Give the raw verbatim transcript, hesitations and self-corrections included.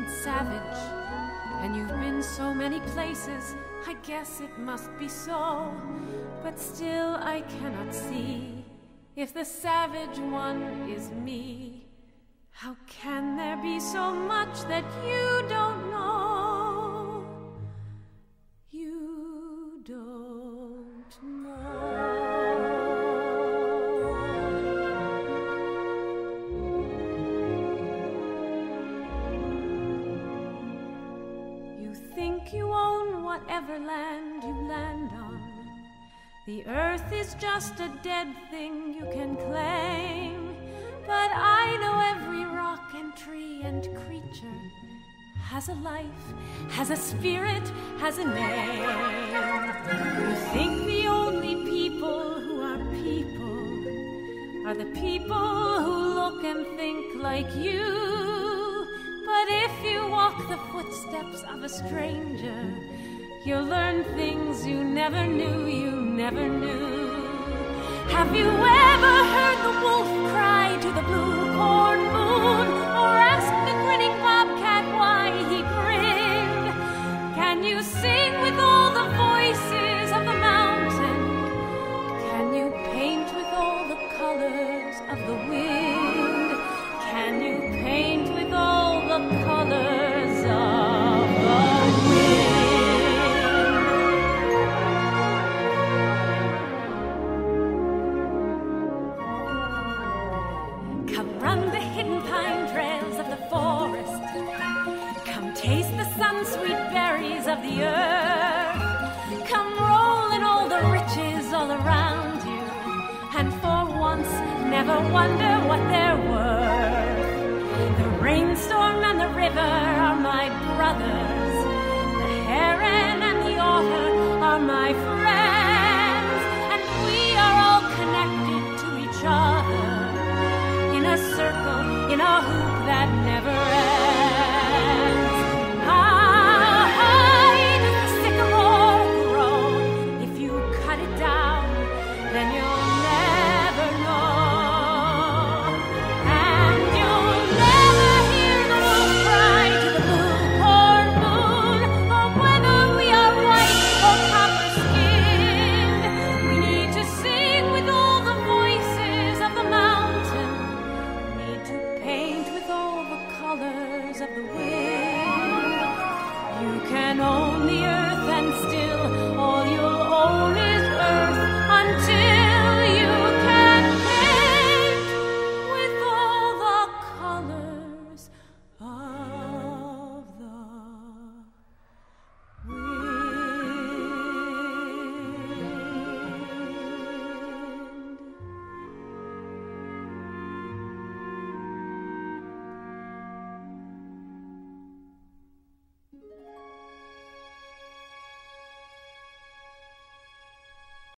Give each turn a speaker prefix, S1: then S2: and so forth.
S1: savage, and you've been so many places, I guess it must be so. But still I cannot see if the savage one is me. How can there be so much that you don't know? You don't know. You think you own whatever land you land on. The earth is just a dead thing you can claim. But I know every rock and tree and creature has a life, has a spirit, has a name. You think the only people who are people are the people who look and think like you. But if you walk the footsteps of a stranger, you'll learn things you never knew, you never knew. Have you ever heard the wolf cry to the blue corn moon, or ask the grinning bobcat why he grinned? Can you sing with all the voices of the mountain? Can you paint with all the colors of the wind? Can you paint with all the colors of the wind? Run the hidden pine trails of the forest. Come taste the sun-sweet berries of the earth. Come roll in all the riches all around you, and for once never wonder what they're worth. The rainstorm and the river are my brothers. The heron and the otter are my friends.